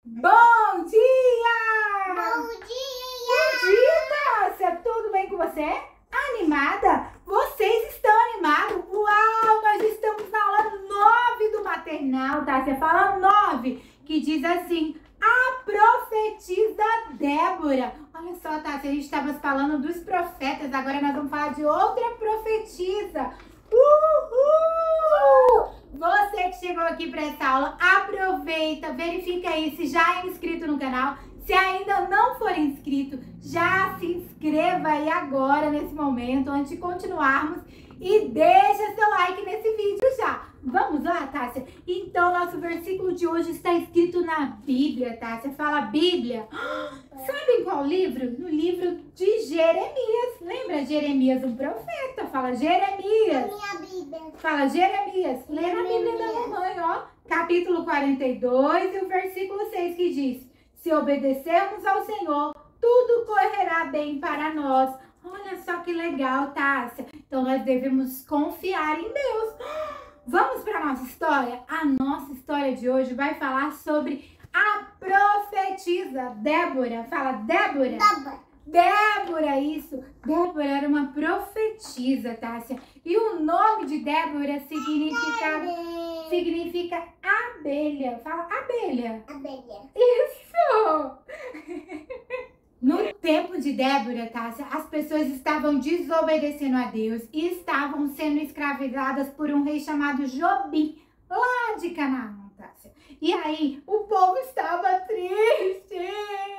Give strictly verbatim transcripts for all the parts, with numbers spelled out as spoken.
Bom dia! Bom dia! Bom dia, Tássia! Tudo bem com você? Animada? Vocês estão animados? Uau! Nós estamos na aula nove do maternal, Tássia. Fala nove, que diz assim: a profetisa Débora. Olha só, Tássia, a gente estava falando dos profetas, agora nós vamos falar de outra profetisa. Uhul! Você que chegou aqui para essa aula, aproveita, verifica aí se já é inscrito no canal. Se ainda não for inscrito, já se inscreva aí agora, nesse momento, antes de continuarmos. E deixa seu like nesse vídeo já. Vamos lá, Tássia? Então, nosso versículo de hoje está escrito na Bíblia, Tássia. Fala Bíblia. Sabe em qual livro? No livro de Jeremias. Lembra Jeremias, um profeta? Fala Jeremias. Minha Bíblia. Fala Jeremias. Lê na Bíblia da mamãe, ó. Capítulo quarenta e dois e o versículo seis que diz: se obedecermos ao Senhor, tudo correrá bem para nós. Olha só que legal, Tássia. Então, nós devemos confiar em Deus. Vamos para a nossa história? A nossa história de hoje vai falar sobre a profetisa Débora. Fala, Débora. Débora. Débora, isso. Débora era uma profetisa, Tássia. E o nome de Débora significa, significa abelha. Fala, abelha. Abelha. Isso! No tempo de Débora, Tássia, as pessoas estavam desobedecendo a Deus e estavam sendo escravizadas por um rei chamado Jobim, lá de Canaã, Tássia. E aí, o povo estava triste,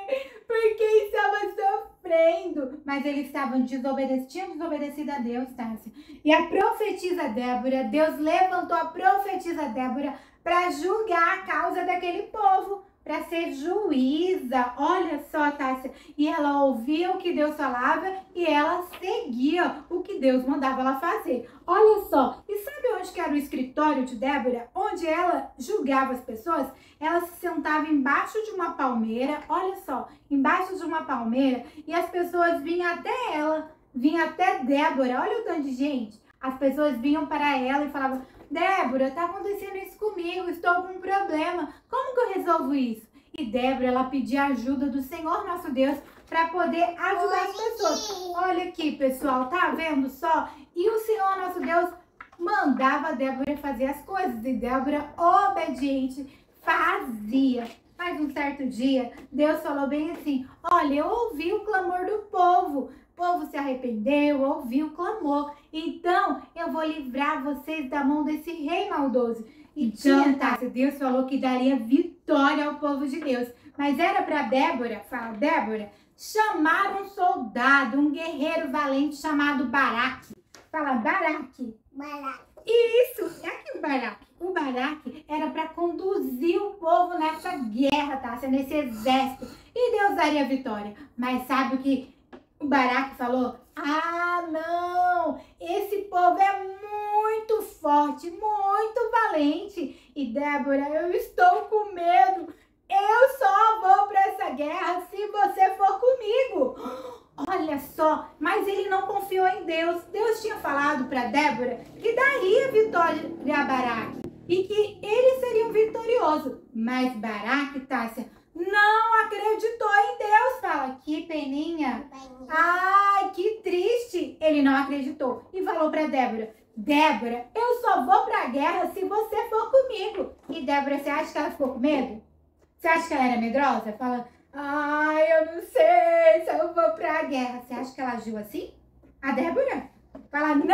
porque estava sofrendo, mas eles estavam desobedecendo, tinham desobedecido a Deus, Tássia. E a profetisa Débora, Deus levantou a profetisa Débora para julgar a causa daquele povo, para ser juíza. Olha só, Tássia. E ela ouvia o que Deus falava e ela seguia o que Deus mandava ela fazer. Olha só. E sabe onde que era o escritório de Débora? Onde ela julgava as pessoas? Ela se sentava embaixo de uma palmeira. Olha só. Embaixo de uma palmeira. E as pessoas vinham até ela. Vinham até Débora. Olha o tanto de gente. As pessoas vinham para ela e falavam: Débora, tá acontecendo isso comigo, estou com um problema, como que eu resolvo isso? E Débora, ela pedia ajuda do Senhor nosso Deus para poder ajudar as pessoas. Olha aqui, pessoal, tá vendo só? E o Senhor nosso Deus mandava Débora fazer as coisas e Débora, obediente, fazia. Mas um certo dia, Deus falou bem assim: olha, eu ouvi o clamor do povo. O povo se arrependeu, ouviu o clamor. Então, eu vou livrar vocês da mão desse rei maldoso. Então, Tássia, Deus falou que daria vitória ao povo de Deus. Mas era para Débora, fala Débora, chamar um soldado, um guerreiro valente chamado Baraque. Fala Baraque. Baraque. Isso, é aqui o Baraque. O Baraque era para conduzir o povo nessa guerra, Tássia, nesse exército. E Deus daria vitória. Mas sabe o que o Baraque falou? Ah, não! Esse povo é muito forte, muito valente. E Débora, eu estou com medo. Eu só vou para essa guerra se você for comigo. Olha só, mas ele não confiou em Deus. Deus tinha falado para Débora que daria vitória a Baraque e que eles seriam vitoriosos. Mas Baraque, Tássia, não acreditou em Deus. Fala, que peninha. Ai, que triste. Ele não acreditou e falou para Débora: Débora, eu só vou para a guerra se você for comigo. E Débora, você acha que ela ficou com medo? Você acha que ela era medrosa? Fala, ai, eu não sei se eu vou para a guerra. Você acha que ela agiu assim? A Débora? Fala, não!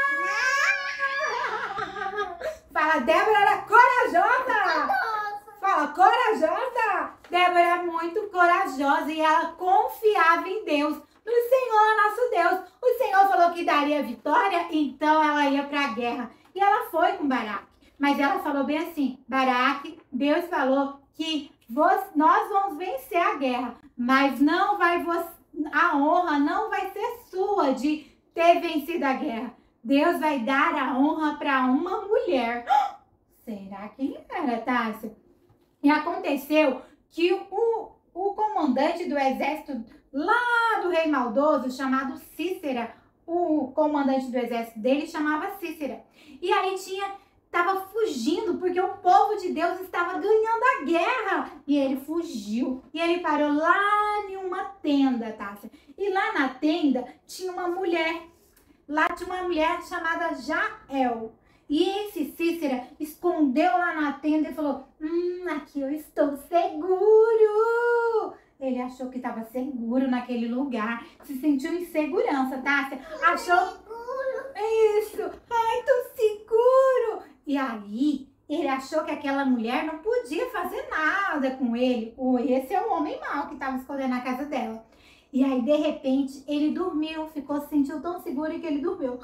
Fala, Débora era corajosa. Fala, corajosa. Débora era muito corajosa e ela confiava em Deus, no Senhor nosso Deus. O Senhor falou que daria vitória, então ela ia para a guerra. E ela foi com Baraque. Mas ela falou bem assim: Baraque, Deus falou que nós vamos vencer a guerra, mas não vai a honra não vai ser sua de ter vencido a guerra. Deus vai dar a honra para uma mulher. Será quem era, Tássia? E aconteceu que o, o comandante do exército lá do rei maldoso, chamado Cícera, o comandante do exército dele chamava Cícera. E aí tinha estava fugindo porque o povo de Deus estava ganhando a guerra. E ele fugiu. E ele parou lá em uma tenda, Tássia. E lá na tenda tinha uma mulher. Lá tinha uma mulher chamada Jael. E esse Cícera escondeu lá na tenda e falou: Hum, aqui eu estou seguro. Ele achou que estava seguro naquele lugar. Se sentiu em segurança, Tássia. Achou... Isso. Ai, tô seguro. E aí, ele achou que aquela mulher não podia fazer nada com ele. Ou esse é o homem mau que estava escondendo na casa dela. E aí, de repente, ele dormiu. Ficou, se sentiu tão seguro que ele dormiu.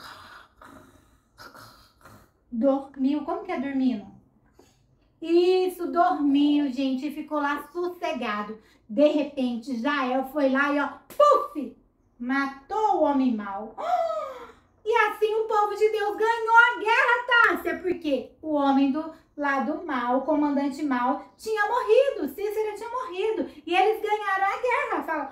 Dormiu. Como que é dormindo? Isso, dormiu, gente. E ficou lá sossegado. De repente, Jael foi lá e ó, puf! Matou o homem mau. E assim o povo de Deus ganhou a guerra, Tássia. Porque o homem do lado mal, o comandante mal, tinha morrido. Cícera tinha morrido. E eles ganharam a guerra. Fala,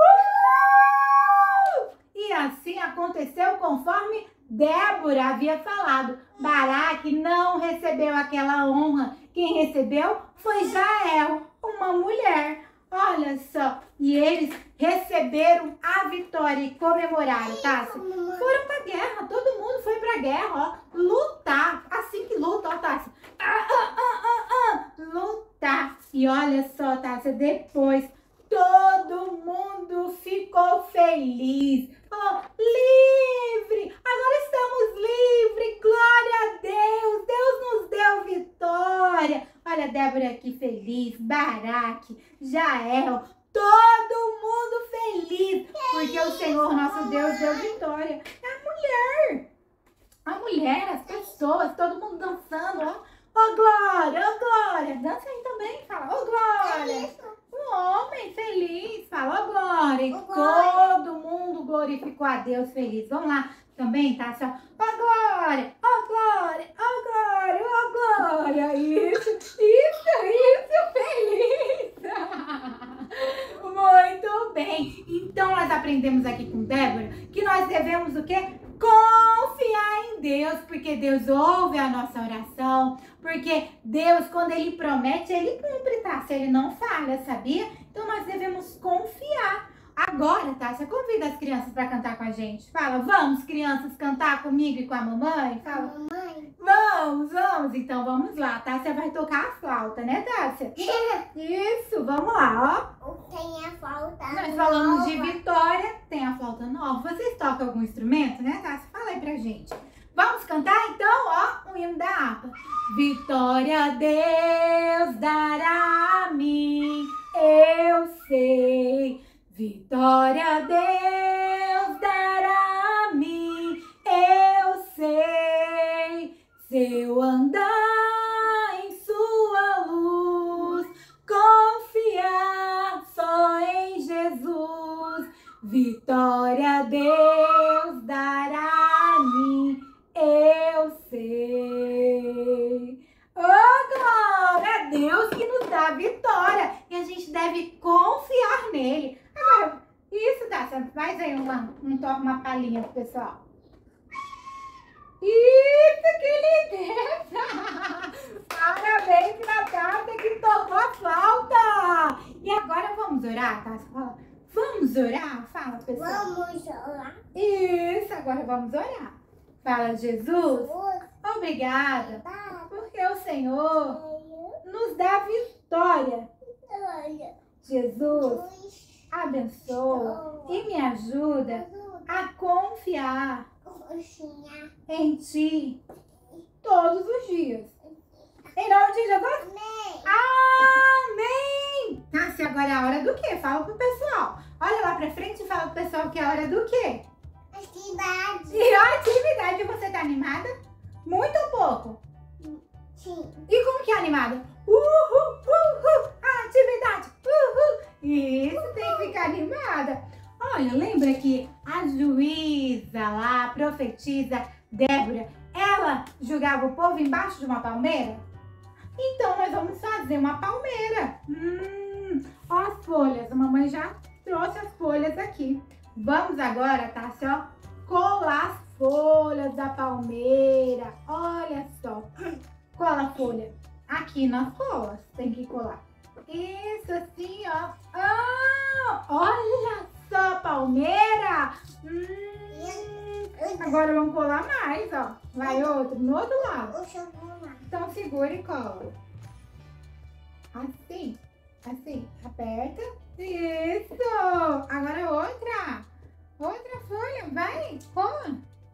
uhul! E assim aconteceu conforme Débora havia falado. Baraque não recebeu aquela honra. Quem recebeu foi Jael, uma mulher. Olha só. E eles receberam a vitória e comemoraram, Tássia. Foram pra guerra. Todo mundo foi pra guerra, ó. Lutar. Assim que luta, ó, Tássia. Ah, ah, ah, ah, ah. Lutar. E olha só, Tássia, depois todo mundo ficou feliz. Falou, livre! Agora estamos livres! Glória a Deus! Deus nos deu vitória! Olha a Débora aqui feliz, Baraque, Jael, todo mundo feliz, porque o Senhor nosso Deus deu vitória. É a mulher, a mulher, as pessoas, todo mundo dançando, ó. Ô Glória, ô Glória, dança aí também, fala, ô Glória. Um homem feliz, fala, ô Glória. E todo mundo glorificou a Deus feliz. Vamos lá também, tá? Só, ô Glória, ô Glória, ô Glória, ô Glória. Isso, isso, isso, feliz. Muito bem. Então nós aprendemos aqui com Débora que nós devemos o quê? Confiar em Deus, porque Deus ouve a nossa oração, porque Deus, quando Ele promete, Ele cumpre, tá? Se Ele não falha, sabia? Então nós devemos confiar. Agora, Tássia, convida as crianças para cantar com a gente. Fala, vamos, crianças, cantar comigo e com a mamãe? Fala, mamãe. Vamos, vamos. Então vamos lá. Tássia vai tocar a flauta, né, Tássia? Isso, vamos lá, ó. Tem a flauta Nós nova. falamos de vitória, tem a flauta nova. Vocês tocam algum instrumento, né, Tássia? Fala aí pra gente. Vamos cantar, então, ó, o hino da harpa. Vitória Deus dará a mim, eu sei. Vitória Deus dará a mim, eu sei. Se eu andar em sua luz, confiar só em Jesus. Vitória Deus dará a mim, eu sei. Oh, glória a Deus que nos dá a vitória. E a gente deve confiar nele. Agora, isso, Tássia, faz aí uma, um toque, uma palhinha pro pessoal. Isso, que lindeza! Parabéns pra Tássia que tocou a flauta. E agora vamos orar, Tássia? Fala, vamos orar? Fala, pessoal. Vamos orar. Isso, agora vamos orar. Fala, Jesus, obrigada, Tá. porque o Senhor nos dá vitória. Olha. Jesus, abençoa e me ajuda a confiar Coxinha. em Ti todos os dias. Em nome de Jesus. Amém. Amém! Tássia, agora é a hora do quê? Fala pro pessoal. Olha lá pra frente e fala pro pessoal que é a hora do quê? Atividade. E a atividade, você tá animada? Muito ou pouco? Sim. E como que é animada? Uhul, uhul, atividade, uhul. Isso, tem que ficar animada. Olha, lembra que a juíza lá, a profetisa Débora, ela julgava o povo embaixo de uma palmeira? Então nós vamos fazer uma palmeira. Hum, ó as folhas, a mamãe já trouxe as folhas aqui. Vamos agora, Tássia, ó, colar as folhas da palmeira. Olha só. Cola a folha aqui nas colas. Tem que colar. Isso, assim, ó. Ah, olha só, palmeira. Hum, agora vamos colar mais, ó. Vai outro, no outro lado. Então segura e cola. Assim, assim. Aperta. Isso. Agora outra. Outra folha, vai, cola.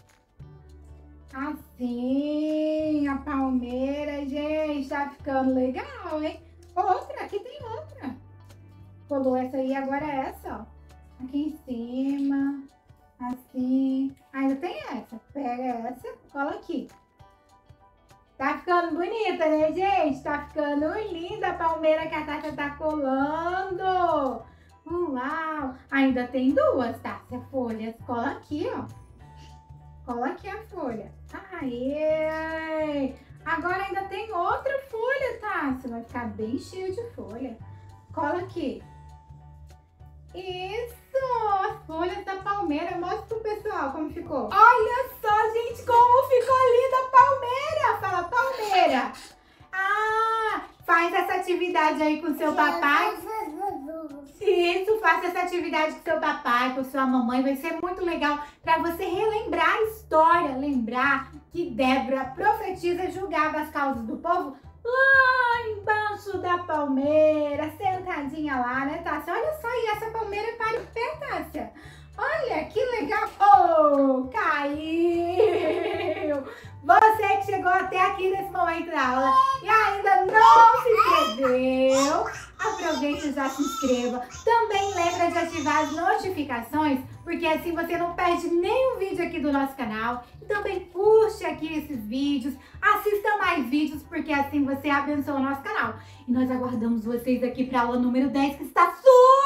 Assim, a palmeira, gente, tá ficando legal, hein? Outra, aqui tem outra. Colou essa aí, agora essa, ó. Aqui em cima, assim. Ainda tem essa. Pega essa, cola aqui. Tá ficando bonita, né, gente? Tá ficando linda a palmeira que a Tássia tá colando. Uau! Ainda tem duas, Tássia, folhas. Cola aqui, ó. Cola aqui a folha. Aê! Agora ainda tem outra folha, Tássia. Vai ficar bem cheio de folha. Cola aqui. Isso! As folhas da palmeira. Mostra pro pessoal como ficou. Olha só, gente, como ficou linda a palmeira. Fala, palmeira. Ah, faz essa atividade aí com seu papai. Isso, faça essa atividade com seu papai, com sua mamãe. Vai ser muito legal para você relembrar a história. Lembrar que Débora, profetisa, julgava as causas do povo lá embaixo da palmeira, sentadinha lá, né, Tássia? Olha só, e essa palmeira para o pé, Tássia. Olha, que legal. Oh, caiu. Você que chegou até aqui nesse momento da aula e ainda não se inscreveu, aproveite e já se inscreva. Também lembra de ativar as notificações, porque assim você não perde nenhum vídeo aqui do nosso canal. E também puxe aqui esses vídeos, assista mais vídeos, porque assim você abençoa o nosso canal. E nós aguardamos vocês aqui para a aula número dez, que está super